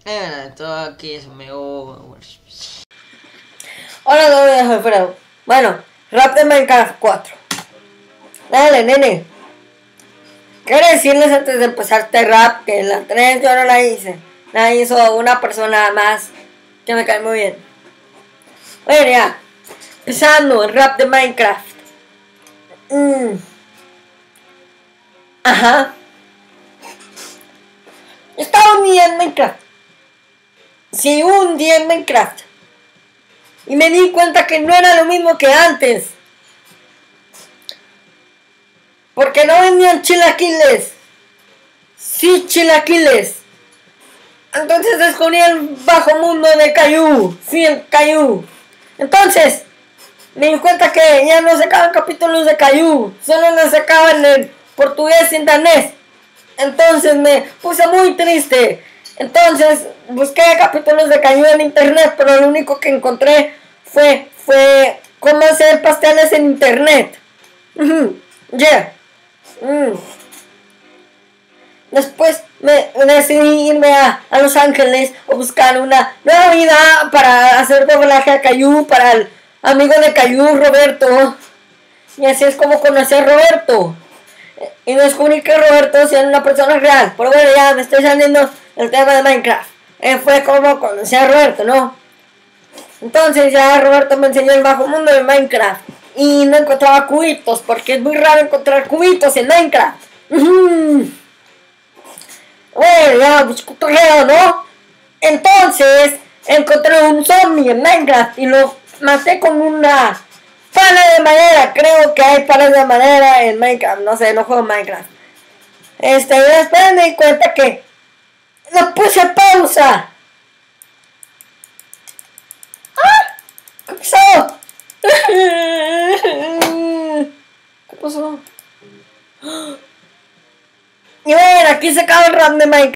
Todo aquí es medio... Hola, no soy Alfredo. Bueno, rap de Minecraft 4. Dale, nene. Quiero decirles antes de empezar este rap que la 3 yo no la hice. La hizo una persona más que me cae muy bien. Bueno, ya. Empezando el rap de Minecraft. Ajá. Estaba un día en Minecraft. Sí, un día en Minecraft. Y me di cuenta que no era lo mismo que antes. Porque no vendían chilaquiles. Sí, chilaquiles. Entonces descubrí el bajo mundo de Caillou. Sí, el Caillou. Entonces, me di cuenta que ya no sacaban capítulos de Caillou. Solo los sacaban en portugués y en danés. Entonces me puse muy triste. Entonces busqué capítulos de Caillou en internet, pero lo único que encontré fue cómo hacer pasteles en internet. Después me decidí irme a Los Ángeles a buscar una nueva vida para hacer doblaje a Caillou para el amigo de Caillou, Roberto. Y así es como conocí a Roberto. Y descubrí que Roberto es una persona real. Pero bueno, ya me estoy saliendo del tema de Minecraft. Fue como conocí a Roberto, ¿no? Entonces ya Roberto me enseñó el bajo mundo de Minecraft. Y no encontraba cubitos, porque es muy raro encontrar cubitos en Minecraft. Bueno, ya busco correo, ¿no? Entonces encontré un zombie en Minecraft y lo maté con una pala de madera. Creo que hay palas de madera en Minecraft. No sé, no juego Minecraft. Y después me di cuenta que lo puse a pausa. ¡Ah! ¿Qué pasó? ¿Qué pasó? Y bueno, aquí se acaba el rap de Minecraft.